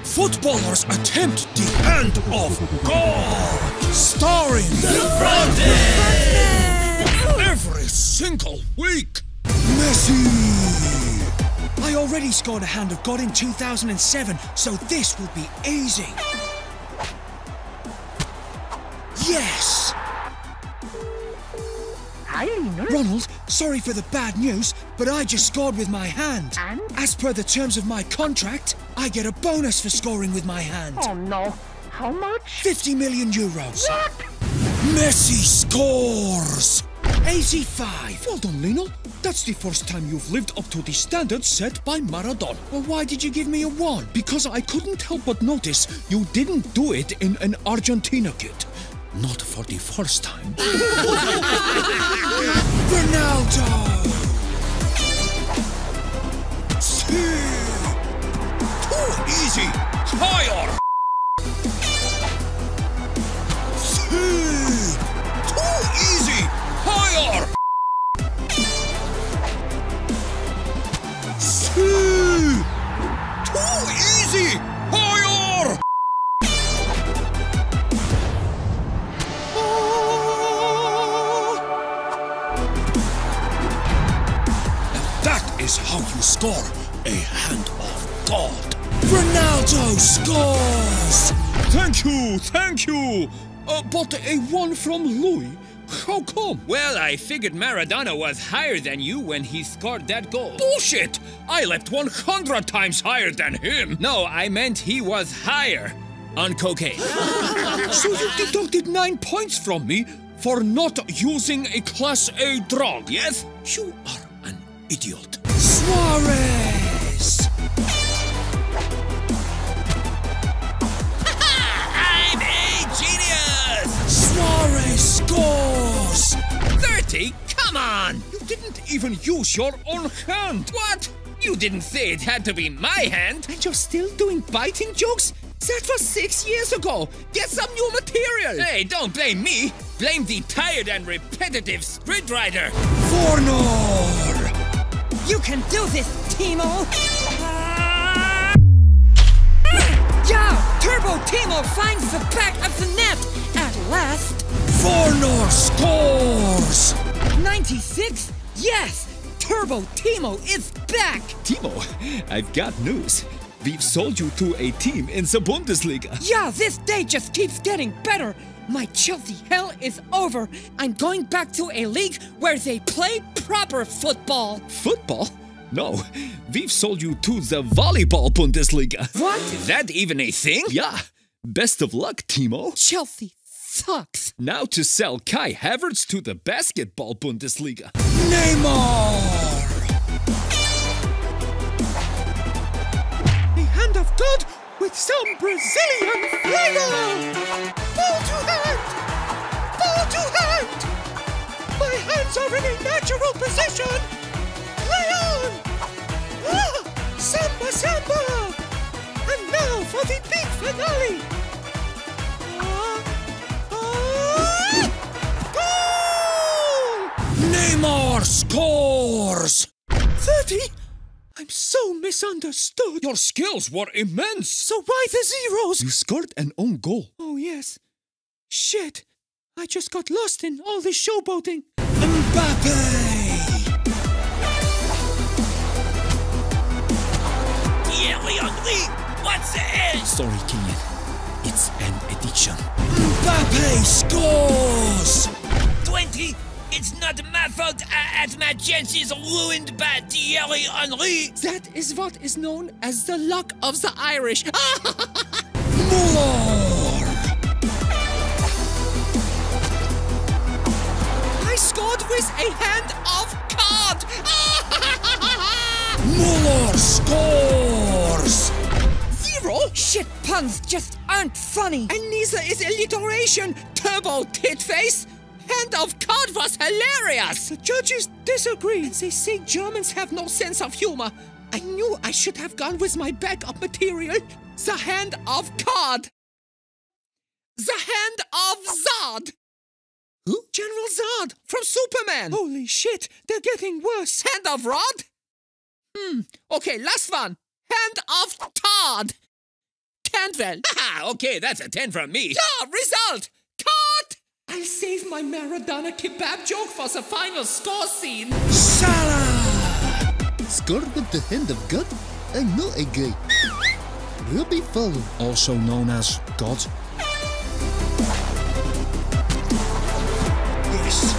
Footballers attempt the hand of God, starring The Frontman! Every single week. Messi! I already scored a hand of God in 2007, so this will be easy. Yes! Hi, Linus. Ronald, sorry for the bad news, but I just scored with my hand. And? As per the terms of my contract, I get a bonus for scoring with my hand. Oh no. How much? 50 million euros. What? Messi scores! 85. Well done, Lionel. That's the first time you've lived up to the standards set by Maradona. Well, why did you give me a 1? Because I couldn't help but notice you didn't do it in an Argentina kit. Not for the first time. Ronaldo! See! Too easy! Higher! See! Too easy! Higher! See! Too easy! Higher! That is how you score a hand of God. Ronaldo scores! Thank you. But a 1 from Louis? How come? Well, I figured Maradona was higher than you when he scored that goal. Bullshit! I leapt 100 times higher than him. No, I meant he was higher on cocaine. So you deducted 9 points from me for not using a Class A drug? Yes? You are an idiot. Suarez! I'm a genius! Suarez scores! 30? Come on! You didn't even use your own hand. What? You didn't say it had to be my hand. And you're still doing biting jokes? That was 6 years ago. Get some new material. Hey, don't blame me. Blame the tired and repetitive script writer. Fornor! You can do this, Timo! Yeah! Turbo Timo finds the back of the net at last! Fornor scores! 96? Yes! Turbo Timo is back! Timo, I've got news. We've sold you to a team in the Bundesliga. Yeah, this day just keeps getting better! My Chelsea hell is over! I'm going back to a league where they play proper football! Football? No, we've sold you to the Volleyball Bundesliga. What? Is that even a thing? Yeah. Best of luck, Timo. Chelsea sucks! Now to sell Kai Havertz to the Basketball Bundesliga. Neymar! A hand of God with some Brazilian flavor! Ball to hand! Ball to hand! My hands are in a natural position! Play on! Ah! Samba, samba! And now for the big finale! Goal! Neymar scores! 30? I'm so misunderstood. Your skills were immense. So why the zeros? You scored an own goal. Oh, yes. Shit. I just got lost in all this showboating. Mbappe! Thierry Henry! What's it? Sorry, Kenyan. It's an addiction. Mbappe scores! 20? It's not my fault as my chances ruined by Thierry Henry. That is what is known as the luck of the Irish. Muller! I scored with a hand of God. Muller scores! 0? Shit puns just aren't funny. And neither is alliteration, turbo titface. Hand of God was hilarious! The judges disagree. And they say Germans have no sense of humor. I knew I should have gone with my backup material. The hand of God. The hand of Zod. Who? General Zod from Superman. Holy shit, they're getting worse. Hand of Rod? Okay, last one. Hand of Todd. Cantwell. Haha, okay, that's a 10 from me. Yeah, result! Cut! I'll save my Maradona kebab joke for the final score scene. Salah! Scored with the hand of God? I know a guy. Robbie Fowler. Also known as God. Yes.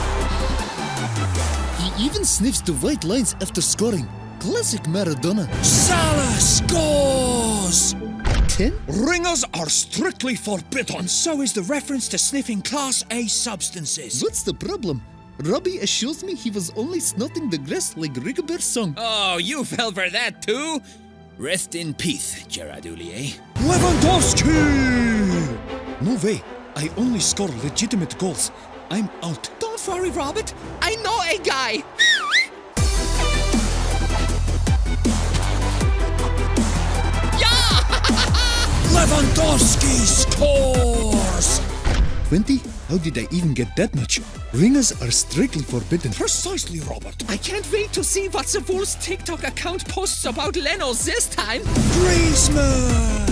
He even sniffs the white lines after scoring. Classic Maradona. Salah scores! 10? Ringers are strictly forbidden. So is the reference to sniffing Class A substances. What's the problem? Robbie assures me he was only snotting the grass like Rigobert Song. Oh, you fell for that too? Rest in peace, Gerard Houllier. Lewandowski! No way. I only score legitimate goals. I'm out. Don't worry, Robert. I know a guy. Lewandowski scores! 20? How did I even get that much? Ringers are strictly forbidden. Precisely, Robert. I can't wait to see what the Wolves TikTok account posts about Leno this time. Griezmann!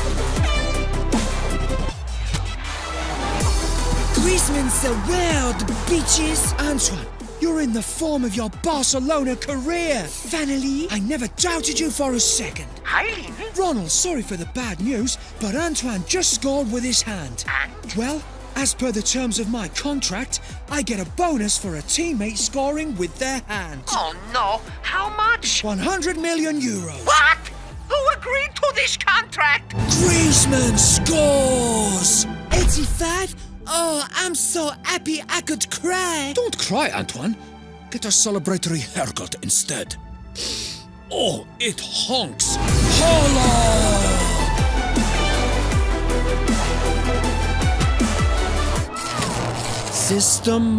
Griezmann's the world, bitches. Antoine, you're in the form of your Barcelona career. Finally. I never doubted you for a second. Hi, Lina. Ronald, sorry for the bad news, but Antoine just scored with his hand. And? Well, as per the terms of my contract, I get a bonus for a teammate scoring with their hand. Oh no, how much? 100 million euros. What? Who agreed to this contract? Griezmann scores! 85? Oh, I'm so happy I could cry. Don't cry, Antoine. Get a celebratory haircut instead. Oh, it honks. Holla! System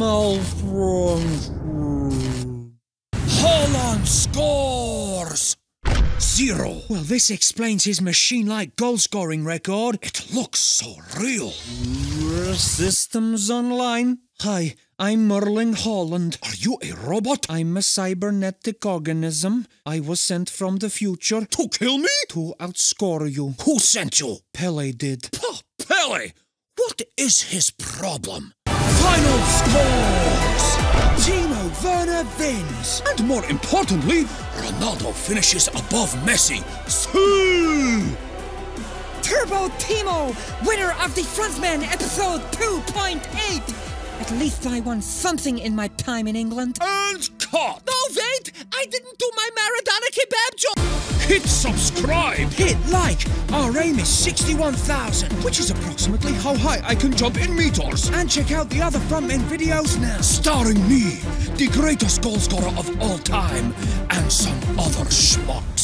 malfunction. Holland scores! 0. Well, this explains his machine-like goal-scoring record. It looks so real. Systems online. Hi, I'm Erling Haaland. Are you a robot? I'm a cybernetic organism. I was sent from the future. To kill me? To outscore you. Who sent you? Pele did. Pele? What is his problem? Final scores! Timo Werner wins. And more importantly, Ronaldo finishes above Messi. See! Turbo Timo, winner of the Frontman episode 2.8. At least I won something in my time in England. And cut! No, wait! I didn't do my Maradona kebab joke! Hit subscribe! Hit like! Our aim is 61,000, which is approximately how high I can jump in meters. And check out the other Frontman videos now. Starring me, the greatest goal scorer of all time, and some other schmuck.